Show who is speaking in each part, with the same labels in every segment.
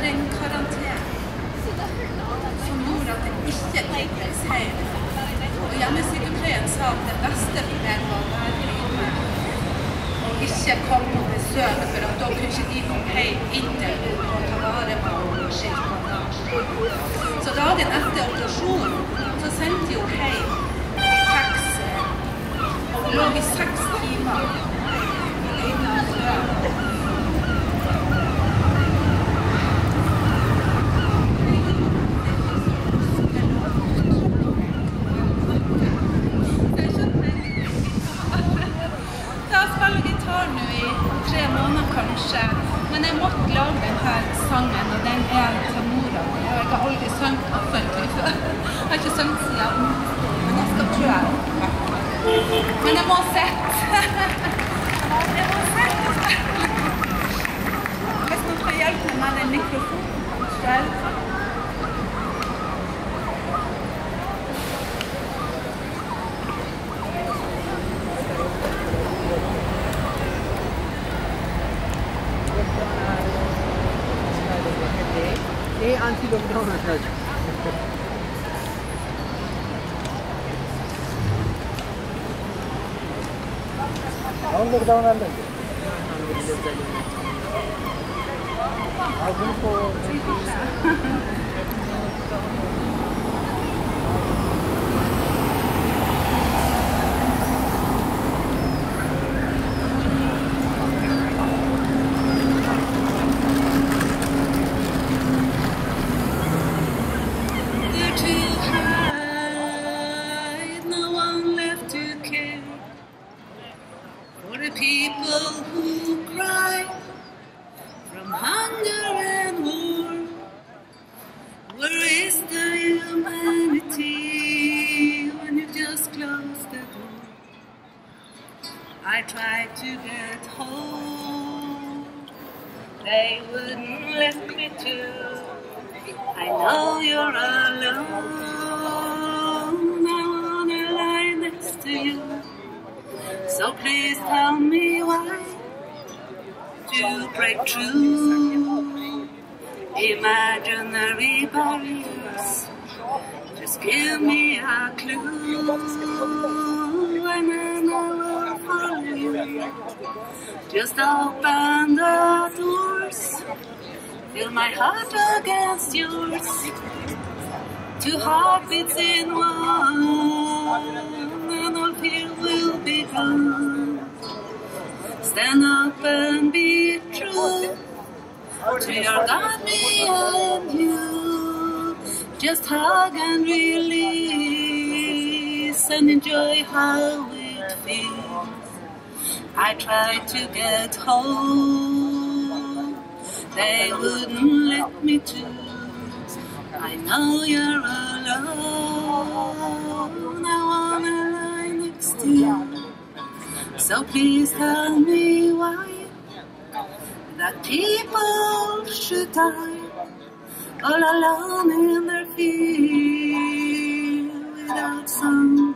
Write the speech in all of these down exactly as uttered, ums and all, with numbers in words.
Speaker 1: en karantene som gjorde at det ikke trengtes hjem. Og hjemmesykepleien sa at det beste for meg var å være hjemme og ikke komme på besøk, for at da kunne ikke de komme hjem inntil og ta vare på og skilte bandasje. Så dagen etter operasjonen så sendte jeg jo hjem i taxi og lå i seks timer alene og død. Men jeg måtte lage denne sangen, og den er til mora. Jeg har aldri sunget offentlig før. Jeg har ikke sunget siden, men jeg skal prøve. Men jeg må sette. Jeg må sette. Hvis noen skal hjelpe meg med den mikrofonen selv.
Speaker 2: Eh, anti-lockdown na siya. Ang lockdown na lang. Ako po.
Speaker 1: People who cry from hunger and war, where is the humanity when you just close the door? I tried to get home, they wouldn't let me to. I know you're alone, I wanna lie next to you. So please tell me why to break through imaginary barriers. Just give me a clue and then I will follow you. Just open the doors, feel my heart against yours. Two heartbeats in one, and all fear will be gone. Stand up and be true to your God, me and you. Just hug and release and enjoy how it feels. I tried to get home, they wouldn't let me to. I know you're alone, I wanna lie next to you. So please tell me why that people should die all alone in their field without sun.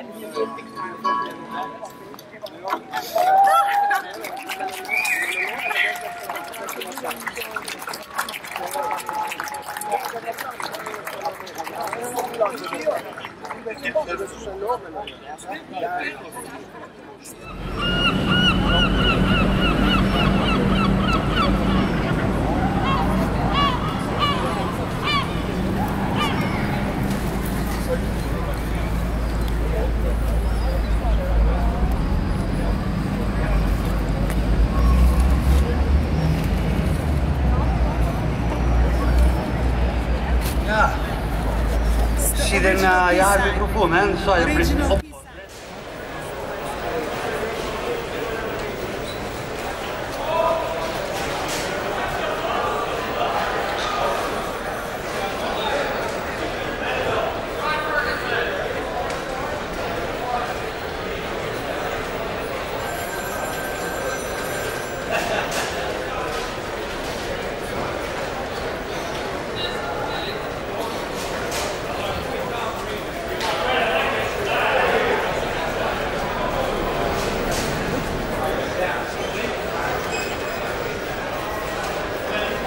Speaker 3: Siden jeg har mikrofonen, så har jeg blitt opp.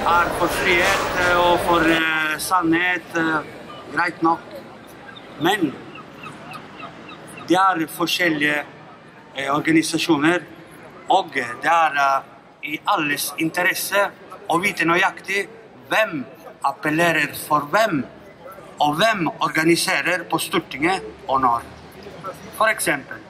Speaker 3: er for frihet og for uh, sannhet, uh, greit nok. Men det er forskjellige uh, organisasjoner, og det er uh, i alles interesse å vite nøyaktig hvem appellerer for hvem, og hvem organiserer på Stortinget og når. For eksempel,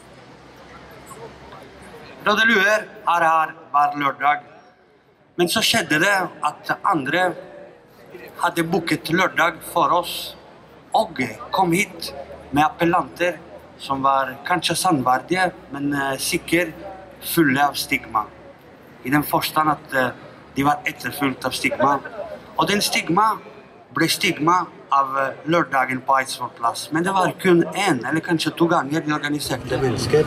Speaker 3: Røde Luer er her hver lørdag, men så skjedde det at andre hadde booket lørdag for oss, og kom hit med appellanter som var kanskje sannverdige, men uh, sikkert fulle av stigma. I den forstand at uh, de var etterfulgt av stigma. Og den stigma ble stigma av uh, lørdagen på Eidsvoll plass. Men det var kun en, eller kanskje to ganger de organiserte mennesker.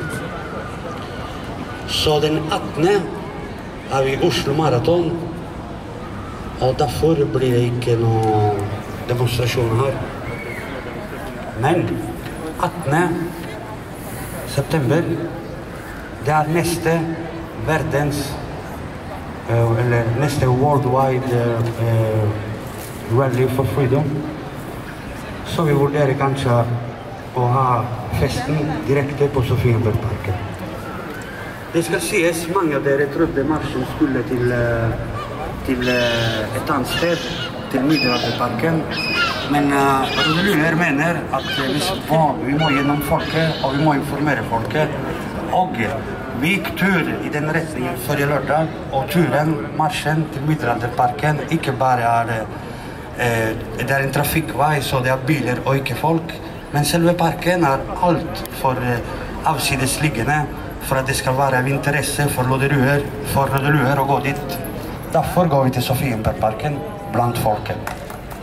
Speaker 3: Så den attende er vi Oslo Marathon, og derfor blir det ikke noen demonstrasjon her. Men attende september, det er neste verdens, uh, eller neste worldwide uh, uh, rally for freedom. Så vi vurderer kanskje å ha festen direkte på Sofienbergparken. Det skal sies, mange av dere trodde marsjen skulle til, til et annet sted, til Middelalderparken. Men uh, Røde Luer mener at vi må, vi må gjennom folket, og vi må informere folket. Og vi gikk tur i den retningen forrige lørdag, og turen, marsjen til Middelalderparken, ikke bare er det, uh, det er en trafikkvei, så det er biler og ikke folk, men selve parken er alt for uh, avsidesliggende, for at det skal være av interesse for Røde Luer, for Røde Luer å gå dit. Derfor går vi til Sofienbergparken blant folket.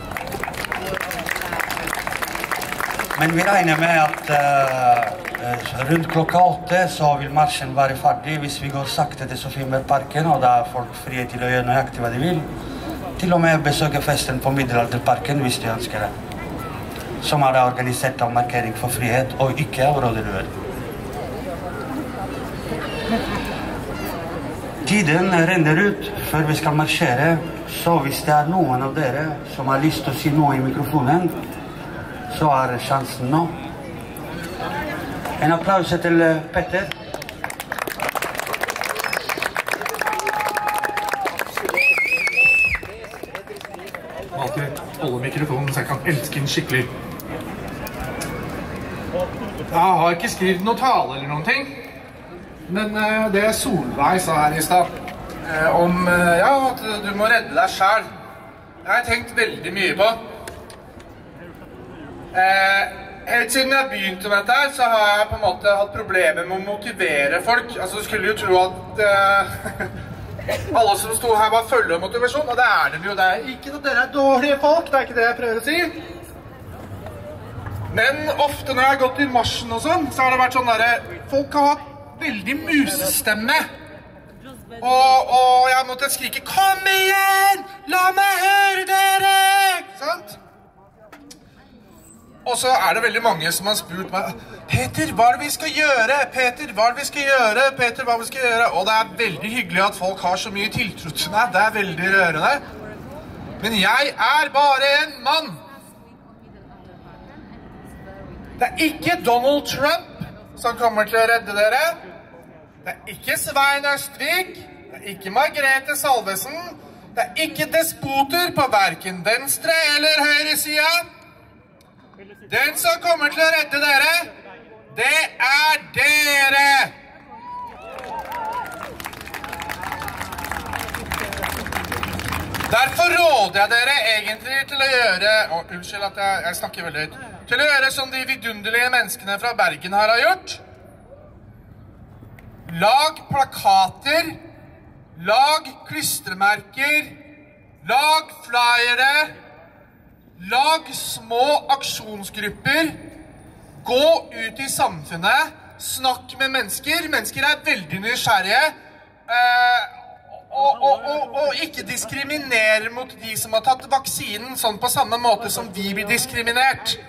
Speaker 3: Men vi regner med at uh, rundt klokka åtte så vil marsjen være ferdig hvis vi går sakte til Sofienbergparken, og da er folk frie til å gjøre nøyaktig hva de vil. Til og med besøke festen på Middelalderparken hvis de ønsker det. Som er organisert av Markering for frihet, og ikke av Røde Luer. Tiden renner ut før vi skal marsjere, så hvis det er noen av dere som har lyst til å si noe i mikrofonen, så er sjansen nå. En applaus til Petter.
Speaker 4: Alltid holde mikrofonen så jeg kan elske den skikkelig. Jeg har ikke skrevet noe tale eller noen ting. Men uh, det Solveig sa her i stad, uh, om uh, ja, at du må redde deg selv, jeg har tenkt veldig mye på. Uh, helt siden jeg begynte med dette her, så har jeg på en måte hatt problemer med å motivere folk. Altså, du skulle jo tro at uh, alle som sto her bare følger motivasjon, og det er det jo. Det er ikke at dere er dårlige folk, det er ikke det jeg prøver å si. Men ofte når jeg har gått i marsjen og sånn, så har det vært sånn der, folk har hatt veldig musestemme. Og, og jeg måtte skrike, kom igjen! La meg høre dere! Ikke sant? Og så er det veldig mange som har spurt meg, Peter, hva er det vi skal gjøre? Peter, hva er det vi skal gjøre? Peter, hva er det vi skal gjøre? Og det er veldig hyggelig at folk har så mye tiltro til meg. Det er veldig rørende. Men jeg er bare en mann. Det er ikke Donald Trump som kommer til å redde dere. Det er ikke Svein Østvik, det er ikke Margrethe Salvesen, det er ikke despoter på hverken venstre eller høyre siden. Den som kommer til å redde dere, det er dere! Derfor råder jeg dere egentlig til å gjøre, å, unnskyld at jeg, jeg snakker veldig høyt, til å gjøre som de vidunderlige menneskene fra Bergen her har gjort. Lag plakater, lag klistremerker, lag flyere, lag små aksjonsgrupper, gå ut i samfunnet, snakk med mennesker, mennesker er veldig nysgjerrige, eh, og, og, og, og ikke diskriminere mot de som har tatt vaksinen sånn på samme måte som de blir diskriminert.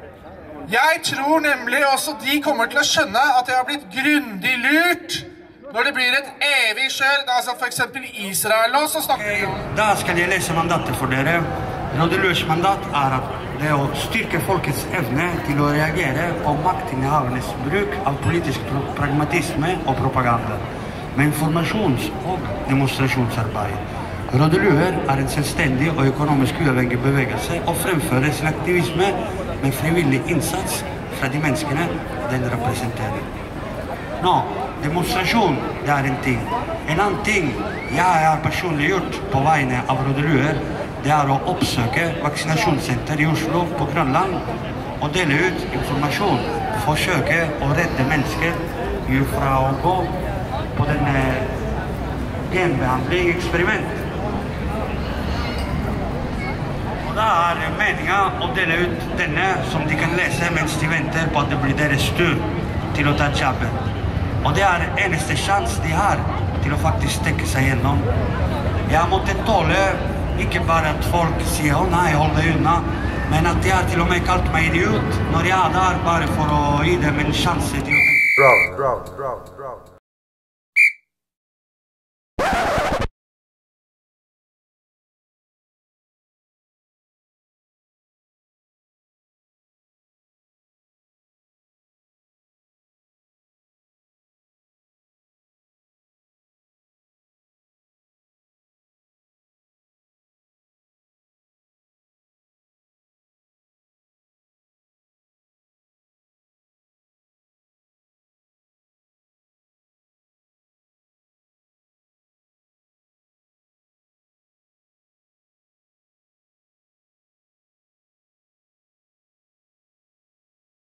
Speaker 4: Jeg tror nemlig også de kommer til å skjønne at de har blitt grundig lurt Når det blir et evig kjør, altså for eksempel Israel nå, så snakker vi om...
Speaker 3: Da skal jeg lese mandatet for dere. Rodeløs mandat er at det er å styrke folkets evne til å reagere på maktinnehavernes bruk av politisk pragmatisme og propaganda, med informasjons- og demonstrasjonsarbeid. Rodeløer er en selvstendig og økonomisk uavhengig bevegelse og fremfører sin aktivisme med frivillig innsats fra de menneskene den representerer. Nå, demonstrasjon, det er en ting. En annen ting jeg har personlig gjort på vegne av rodeløer, det er å oppsøke vaksinasjonssenter i Oslo på Grønland og dele ut informasjon, forsøke å redde mennesker fra å gå på denne genbehandling eksperiment. Og da er meningen å dele ut denne som de kan lese mens de venter på at det blir deres tur til å ta jobben. Og det er eneste sjans de har til å faktisk tenke seg gjennom. Jeg måtte tåle ikke bare at folk sier «Å nei, hold deg unna», men at de har til og med kalt meg idiot når jeg er der bare for å gi dem en sjanse til å tenke.
Speaker 5: Bravo, bravo, bravo, bravo.